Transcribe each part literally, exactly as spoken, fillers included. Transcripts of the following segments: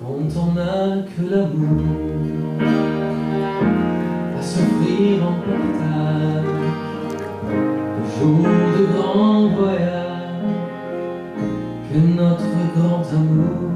quand on n'a que l'amour à s'offrir en partage, le jour de grand voyage qu'est notre grand amour.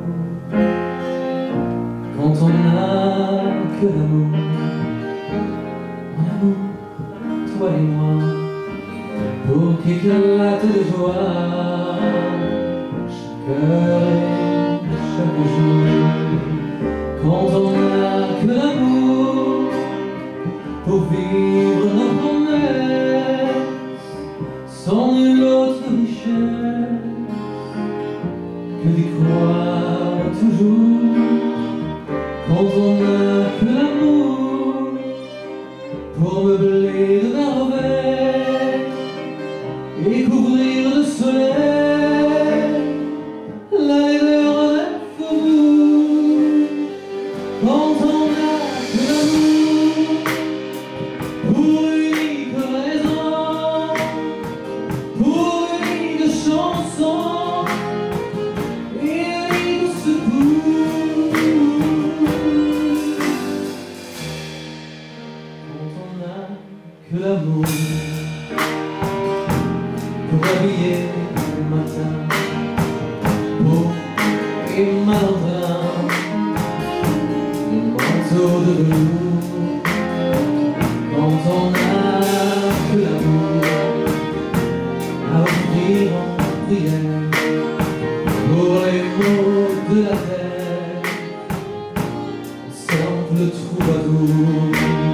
Quand on n'a que l'amour, mon amour, toi et moi, pour qu'éclate de joie chaque heure et chaque jour. Quand on n'a que l'amour pour vivre nos promesses, sans nulle autre richesse que d'y croire toujours. Quand on n'a que l'amour pour meubler de merveilles et couvrir de soleil la laideur des faubourgs. Quand on n'a que l'amour pour unique raison, pour unique chanson et unique secours. Quand on n'a que l'amour pour habiller le matin, beau et malandrin, le manteau de velours. Quand on n'a que l'amour à offrir en prière pour les mots de la terre, simple troubadour.